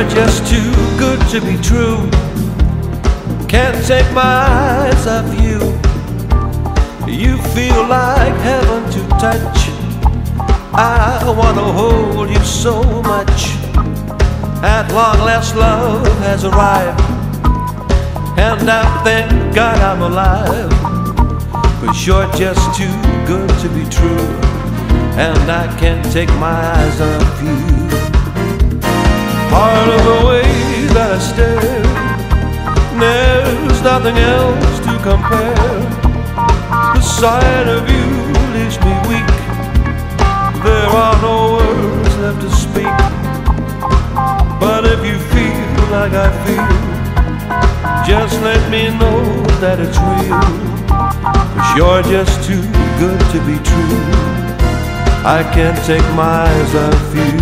just too good to be true. Can't take my eyes off you. You feel like heaven to touch. I wanna hold you so much. At long last love has arrived, and I thank God I'm alive. 'Cause you're just too good to be true, and I can't take my eyes off you. Part of the way that I stare, there's nothing else to compare. The sight of you leaves me weak. There are no words left to speak. But if you feel like I feel, just let me know that it's real. 'Cause you're just too good to be true. I can't take my eyes off you.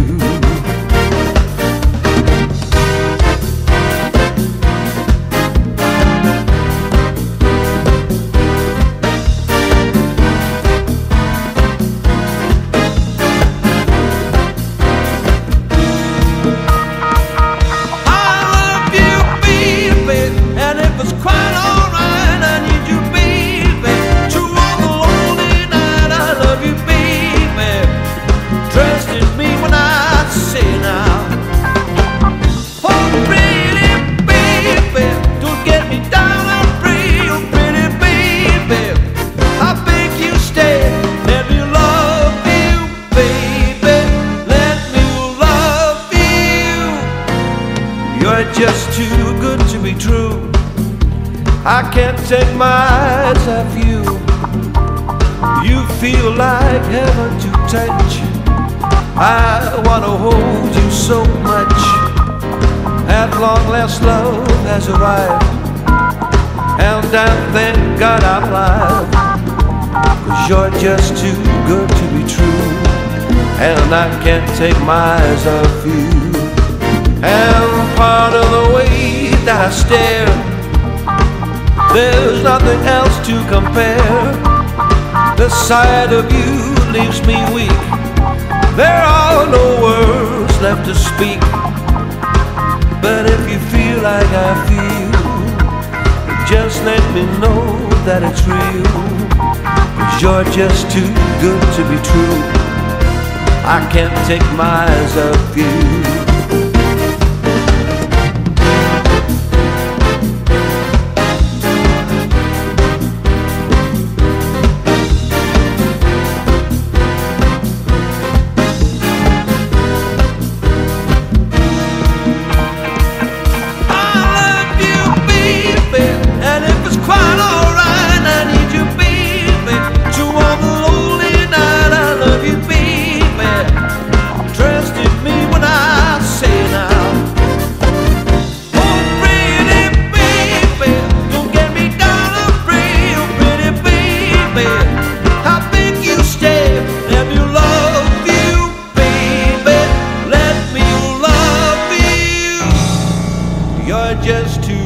You're just too good to be true. I can't take my eyes off you. You feel like heaven to touch. I wanna hold you so much. At long last love has arrived, and I thank God I'm alive. 'Cause you're just too good to be true, and I can't take my eyes off you. And part of the way that I stare, there's nothing else to compare. The sight of you leaves me weak. There are no words left to speak. But if you feel like I feel, just let me know that it's real. 'Cause you're just too good to be true. I can't take my eyes off you. You're just too